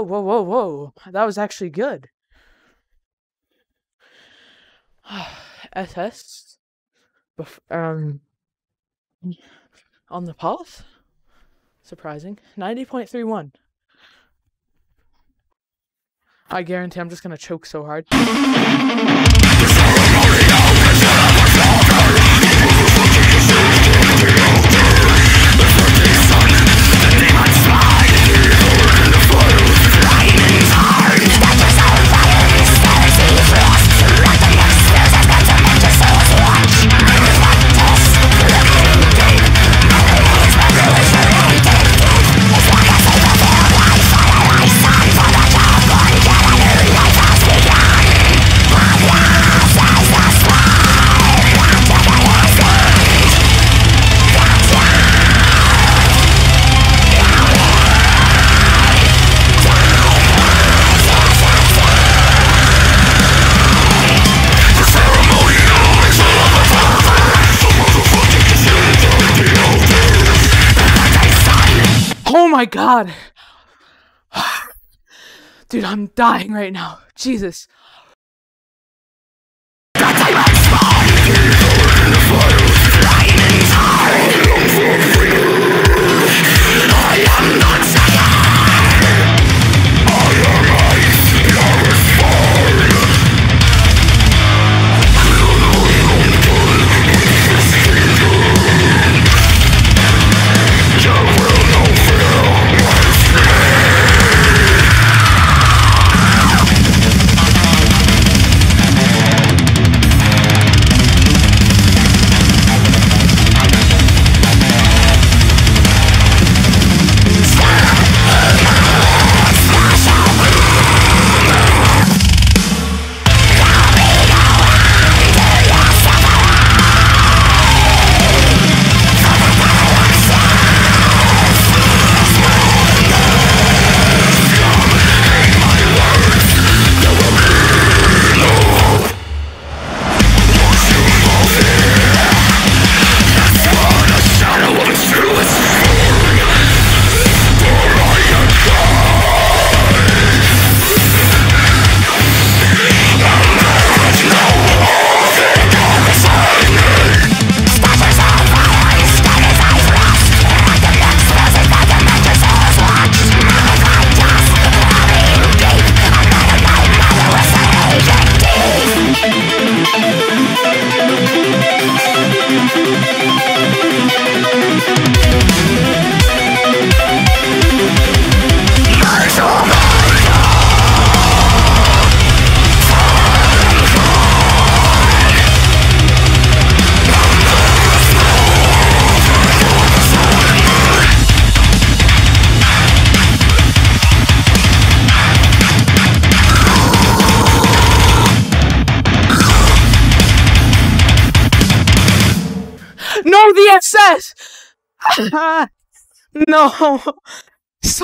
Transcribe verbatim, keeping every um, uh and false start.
Whoa, whoa, whoa, whoa. That was actually good. S S. Bef um, on the pulse? Surprising. ninety point three one. I guarantee I'm just gonna choke so hard. Oh my god! Dude, I'm dying right now. Jesus. No, the S S! No!